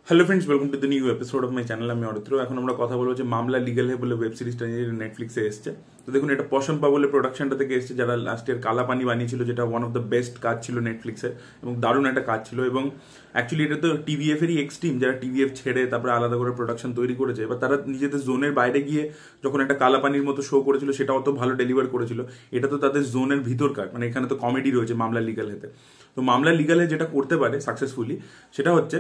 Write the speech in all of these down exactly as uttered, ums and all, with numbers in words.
Hello friends, welcome to the new episode of my channel. আমি অরিত্র। এখন আমরা কথা বলবো যে মামলা লিগাল হে বলে ওয়েব সিরিজটা নিয়ে নেটফ্লিক্সে এসছে। তো দেখুন, এটা পশম্পা বলে প্রোডাকশনটা থেকে এসছে, যারা লাস্ট ইয়ার কালা পানি বানিয়েছিল, যেটা ওয়ান অফ দ্য বেস্ট কাজ ছিল নেটফ্লিক্সের এবং দারুণ একটা কাজ ছিল। এবং অ্যাকচুয়ালি এটা তো টিভিএফ এরই এক্স টিম, যারা টিভিএফ ছেড়ে তারপরে আলাদা করে প্রোডাকশন তৈরি করেছে। এবার তারা নিজেদের জোনের বাইরে গিয়ে যখন একটা কালা পানির মতো শো করেছিল, সেটা অত ভালো ডেলিভার করেছিল। এটা তো তাদের জোনের ভিতরকার, মানে এখানে তো কমেডি রয়েছে মামলা লিগাল হেতে। তো মামলা লিগাল হে যেটা করতে পারে সাকসেসফুলি, সেটা হচ্ছে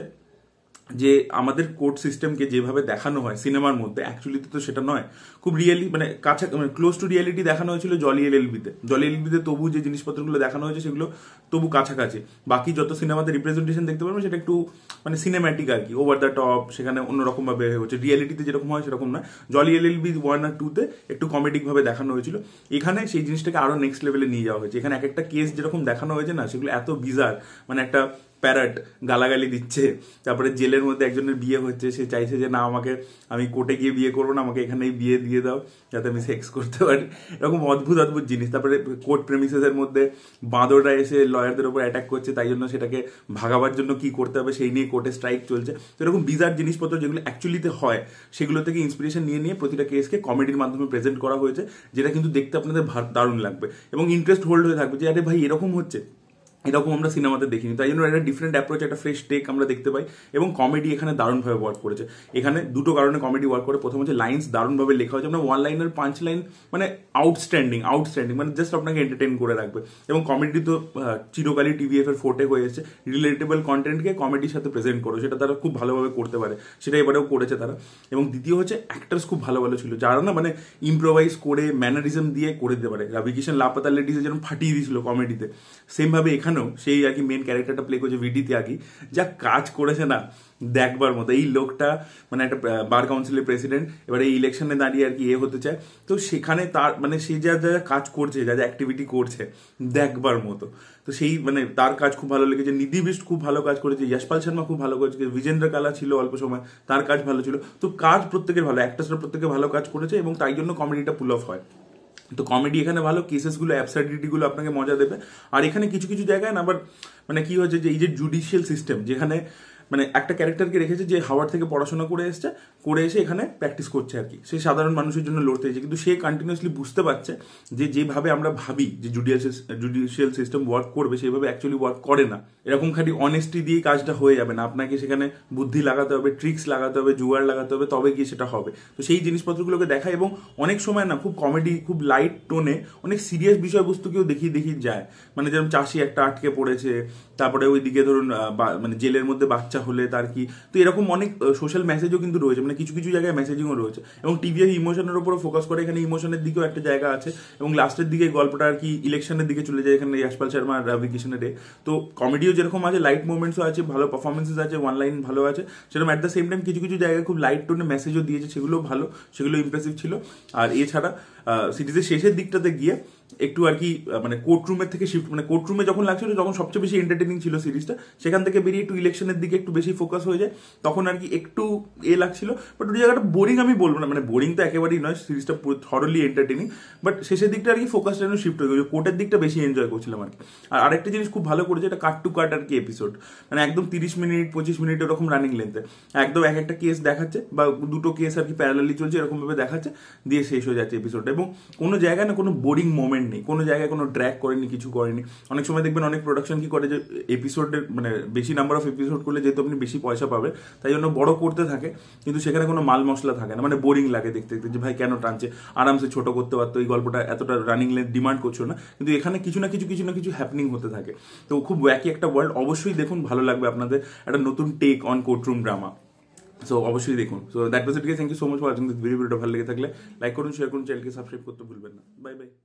যে আমাদের কোর্ট সিস্টেমকে যেভাবে দেখানো হয় সিনেমার মধ্যে, অ্যাকচুয়ালিতে তো সেটা নয়। খুব রিয়েলি মানে কাছা মানে ক্লোজ টু রিয়েলিটি দেখানো হয়েছিল জলি এলএলবিতে। জলি এলএলবিতে তবু যে জিনিসপত্রগুলো দেখানো হয়েছে সেগুলো তবু কাছাকাছি। বাকি যত সিনেমাতে রিপ্রেজেন্টেশন দেখতে পারবেন সেটা একটু মানে সিনেম্যাটিক আর কি, ওভার দ্য টপ, সেখানে অন্যরকম ভাবে হচ্ছে। রিয়েলিটিতে যেরকম হয় সেরকম নয়। জলি এলএলবি ওয়ান আর টুতে একটু কমেডিক ভাবে দেখানো হয়েছিল। এখানে সেই জিনিসটাকে আরো নেক্সট লেভেলে নিয়ে যাওয়া হয়েছে। এখানে এক একটা কেস যেরকম দেখানো হয়েছে না, সেগুলো এত বিজার, মানে একটা প্যারাট গালাগালি দিচ্ছে, তারপরে জেলের মধ্যে একজনের বিয়ে হচ্ছে, সে চাইছে যে না, আমাকে আমি কোর্টে গিয়ে বিয়ে করবো না, আমাকে এখানেই বিয়ে দিয়ে দাও যাতে আমি সেক্স করতে পারি। এরকম অদ্ভুত অদ্ভুত জিনিস। তারপরে কোর্ট প্রেমিসেসের মধ্যে বাঁদররা এসে লয়ারদের উপর অ্যাটাক করছে, তাই জন্য সেটাকে ভাগাবার জন্য কি করতে হবে সেই নিয়ে কোর্টে স্ট্রাইক চলছে। তো এরকম বিজার জিনিসপত্র যেগুলো অ্যাকচুয়ালিতে হয়, সেগুলো থেকে ইন্সপিরেশন নিয়ে নিয়ে প্রতিটা কেসকে কমেডির মাধ্যমে প্রেজেন্ট করা হয়েছে, যেটা কিন্তু দেখতে আপনাদের দারুণ লাগবে এবং ইন্টারেস্ট হোল্ড হয়ে থাকবে যে আরে ভাই এরকম হচ্ছে, এরকম আমরা সিনেমাতে দেখিনি। তাই জন্য একটা ডিফারেন্ট অ্যাপ্রোচ, একটা ফ্রেশ টেক আমরা দেখতে পাই। এবং কমেডি এখানে দারুণভাবে ওয়ার্ক করেছে। এখানে দুটো কারণে কমেডি ওয়ার্ক করে। প্রথম হচ্ছে লাইন্স দারুণভাবে লেখা হয়েছে, মানে ওয়ান লাইনের পাঁচ লাইন, মানে আউটস্ট্যান্ডিং আউটস্ট্যান্ডিং মানে জাস্ট আপনাকে এন্টারটেইন করে রাখবে। এবং কমেডি তো চিরকালই টিভিএফ এর ফোর্টে হয়ে এসেছে, রিলেটেবল কন্টেন্টকে কমেডির সাথে প্রেজেন্ট করো, সেটা তারা খুব ভালোভাবে করতে পারে, সেটা এবারেও করেছে তারা। এবং দ্বিতীয় হচ্ছে অ্যাক্টার্স খুব ভালো ভালো ছিল, যারা না মানে ইম্প্রোভাইজ করে ম্যানারিজম দিয়ে করে দিতে পারে। রবি কিষান লাপাতা লেডিসে যেরকম ফাটিয়ে দিয়েছিল কমেডিতে, সেমভাবে এখানেও সেই আর কি মেন ক্যারেক্টারটা প্লে করছে ভিডি ত্যাগী, যা কাজ করেছে না দেখবার মতো। এই লোকটা মানে একটা বার কাউন্সিলের প্রেসিডেন্ট, এবার এই ইলেকশনে দাঁড়িয়ে আর কি এ হতে চায়। তো সেখানে তার মানে সে যা যা কাজ করছে, যা যা অ্যাক্টিভিটি করছে দেখবার মতো। তো সেই মানে তার কাজ খুব ভালো লেগেছে। নিধি বিষ্ট খুব ভালো কাজ করেছে, যশপাল শর্মা খুব ভালো কাজ করেছে, বিজেন্দ্র কালা ছিল অল্প সময়, তার কাজ ভালো ছিল। তো কাজ প্রত্যেকের ভালো, অ্যাক্টার্সরা প্রত্যেকে ভালো কাজ করেছে এবং তাই জন্য কমেডিটা পুল অফ হয়। তো কমেডি এখানে ভালো, কেসেসগুলো অ্যাবসার্ডিটিগুলো আপনাকে মজা দেবে। আর এখানে কিছু কিছু জায়গায় না আবার মানে কি হয়েছে যে এই যে জুডিশিয়াল সিস্টেম, যেখানে মানে একটা ক্যারেক্টারকে রেখেছে যে হাওয়ার্ড থেকে পড়াশোনা করে এসছে, করে এসে এখানে প্র্যাকটিস করছে আর কি। সে সাধারণ মানুষের জন্য লড়তে এসেছে, কিন্তু সে কন্টিনিউসলি বুঝতে পারছে যে যেভাবে আমরা ভাবি যে জুডিশিয়াল জুডিশিয়াল সিস্টেম ওয়ার্ক করবে, সেভাবে অ্যাকচুয়ালি ওয়ার্ক করে না। এরকম খালি অনেস্টি দিয়ে কাজটা হয়ে যাবে না, আপনাকে সেখানে বুদ্ধি লাগাতে হবে, ট্রিক্স লাগাতে হবে, জুগাড় লাগাতে হবে, তবে গিয়ে সেটা হবে। তো সেই জিনিসপত্রগুলোকে দেখায় এবং অনেক সময় না খুব কমেডি, খুব লাইট টোনে অনেক সিরিয়াস বিষয়বস্তুকেও দেখিয়ে দেখিয়ে যায়। মানে যেরকম চাষি একটা আটকে পড়েছে, তারপরে ওইদিকে ধরুন মানে জেলের মধ্যে বাচ্চা হলে তার কি, তো এরকম অনেক সোশ্যাল মেসেজও কিন্তু রয়েছে, মানে কিছু কিছু জায়গায় মেসেজিংও রয়েছে। এবং টিভিএফ ইমোশনের উপর ফোকাস করে, এখানে ইমোশনের দিকেও একটা জায়গা আছে। এবং লাস্টের দিকে গল্পটা আর কি ইলেকশনের দিকে চলে যায়, এখানে যশপাল শর্মা আর রবি কিষানের। তো কমেডিও যেরকম আছে, লাইট মুভমেন্টসও আছে, ভালো পারফরমেন্সেস আছে, ওয়ান লাইন ভালো আছে, সেরকম অ্যাট দ্য সেম টাইম কিছু কিছু জায়গায় খুব লাইট টোনে মেসেজও দিয়েছে, সেগুলো ভালো, সেগুলো ইমপ্রেসিভ ছিল। আর এছাড়া সিরিজের শেষের দিকটাতে গিয়ে একটু আর কি মানে কোর্ট রুমের থেকে শিফট, মানে কোর্ট রুমে যখন লাগছিল, যখন সবচেয়ে বেশি এন্টারটেনিং ছিল সিরিজটা, সেখান থেকে বেরিয়ে একটু ইলেকশনের দিকে একটু বেশি ফোকাস হয়ে যায়, তখন আর কি একটু এ লাগছিল। বাট ওই জায়গাটা বোরিং আমি বলবো না, মানে বোরিং তো একেবারেই নয়, সিরিজটা পুরো থরলি এন্টারটেনিং। বাট শেষের দিকটা আর কি ফোকাসটা যেন শিফট হয়ে গেছে, কোর্টের দিকটা বেশি এনজয় করছিলাম আর কি। আর আরেকটা জিনিস খুব ভালো করেছে, এটা কাট টু কাট আর কি এপিসোড, মানে একদম তিরিশ মিনিট পঁচিশ মিনিট এরকম রানিং লেন্থে একদম এক একটা কেস দেখাচ্ছে, বা দুটো কেস আর কি প্যারালালি চলছে, এরকম ভাবে দেখাচ্ছে, দিয়ে শেষ হয়ে যাচ্ছে এপিসোডটা। এবং কোনো জায়গায় না কোনো বোরিং মোমেন্ট নেই, কোনো জায়গায় কোনো ড্র্যাগ করেনি, কিছু করেনি। অনেক সময় দেখবেন অনেক প্রোডাকশন কি করে যে এপিসোডের মানে বেশি নাম্বার অফ এপিসোড করলে যেহেতু আপনি বেশি পয়সা পাবে, তাই জন্য বড় করতে থাকে, কিন্তু সেখানে কোনো মাল মশলা থাকে না, মানে বোরিং লাগে দেখতে দেখতে, যে ভাই কেন টানছে, আরামসে ছোট করতে পারতো, এই গল্পটা এতটা রানিং লেন্থ ডিমান্ড করছো না। কিন্তু এখানে কিছু না কিছু কিছু না কিছু হ্যাপনিং হতে থাকে। তো খুব ওয়াকি একটা ওয়ার্ল্ড, অবশ্যই দেখুন, ভালো লাগবে আপনাদের, একটা নতুন take on courtroom drama. So অবশ্যই দেখুন। So that was it guys, thank you so much for watching this video. ভিডিওটা ভালো লেগে থাকলে লাইক করুন, শেয়ার করুন, চ্যানেলকে সাবস্ক্রাইব করতে ভুলবেন না। Bye by.